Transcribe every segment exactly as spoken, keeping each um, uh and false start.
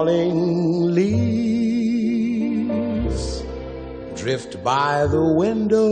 falling leaves drift by the window,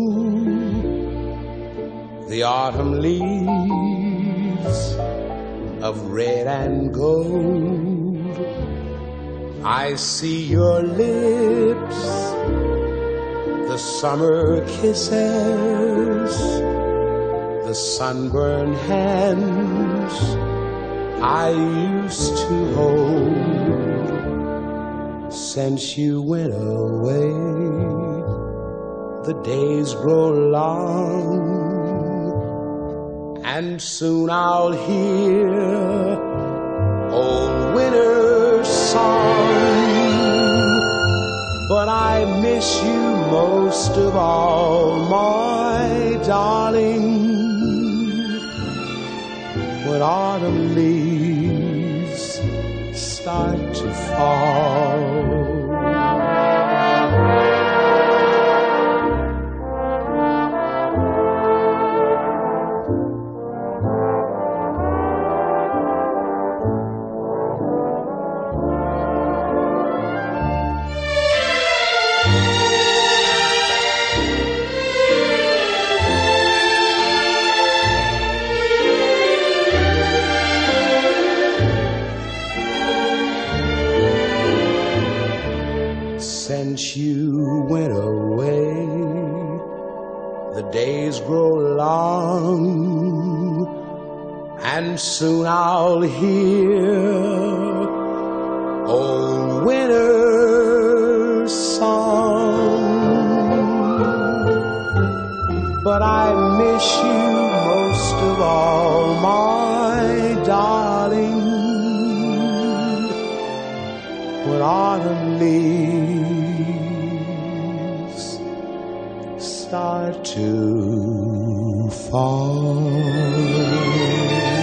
the autumn leaves of red and gold. I see your lips, the summer kisses, the sunburned hands I used to hold. Since you went away, the days grow long, and soon I'll hear old winter's song. But I miss you most of all, my darling, when autumn leaves start to fall. Since you went away, the days grow long, and soon I'll hear old winter's song. But I miss you most of all, my darling, when autumn leaves start to fall.